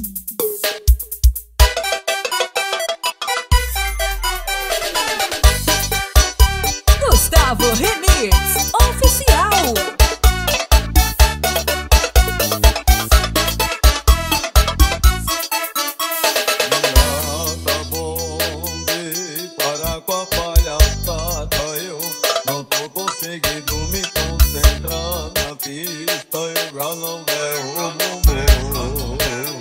Gustavo Remix Oficial. Tá bom de parar com a palhaçada. Eu não tô conseguindo me concentrar na pista. Eu já não derrubo o meu.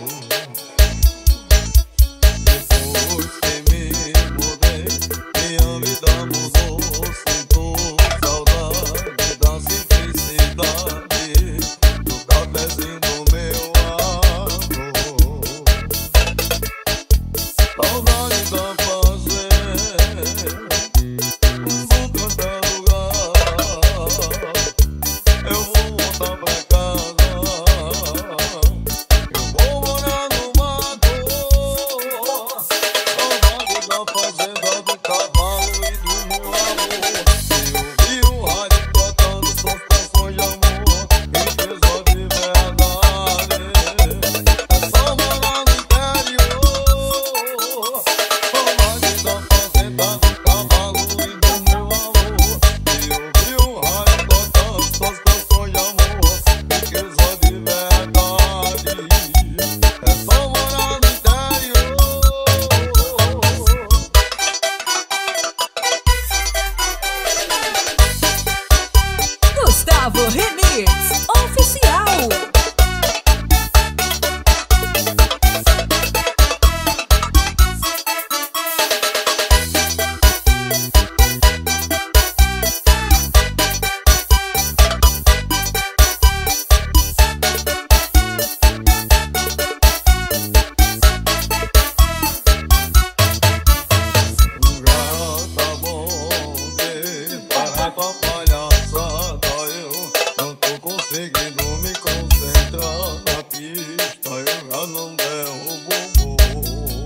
Depois que me mudei, minha vida mudou. Sinto saudade da simplicidade do cafezinho do meu amor. Saudade da fazenda, vou cantar lugar. Eu vou voltar pra casa. Eu vou morar no mato. Saudade da fazenda, do cavalo e do meu amor. Se ouvir o rádio tocando suas canções de amor, me fez de verdade. É só morar no interior. Saudade da fazenda, do cavalo e do meu amor. Se ouvir o rádio tocando suas canções de amor, me fez de verdade. É só morar no interior. Gustavo Remix Oficial. Já tá bom de parar com a palhaçada. Eu não tô conseguindo me concentrar na pista. Eu já não derrubo o voo.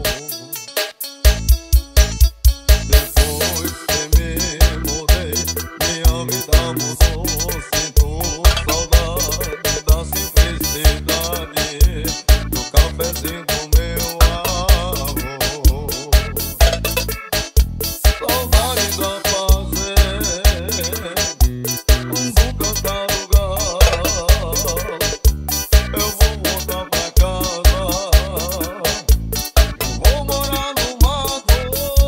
Depois que me mudei, minha vida mudou. Sinto saudade da simplicidade do cafezinho do meu amor. Saudade da fazenda, vou cantar lugar. Eu vou voltar pra casa. Eu vou morar no mato.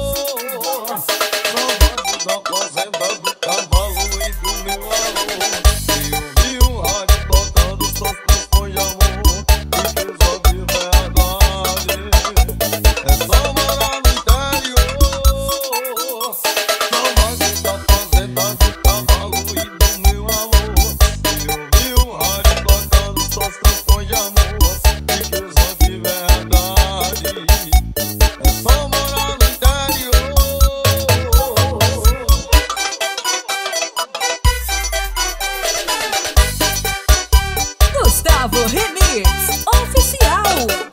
Saudade da fazenda, do cavalo e do meu amor. Se ouvir o rádio tocando suas canções de amor, me fez de verdade. É só morar no interior. Saudade da fazenda, do cavalo e do meu amor. Se ouvir o rádio tocando suas canções de amor, me fez de verdade. É só morar no interior. Gustavo Remix Oficial.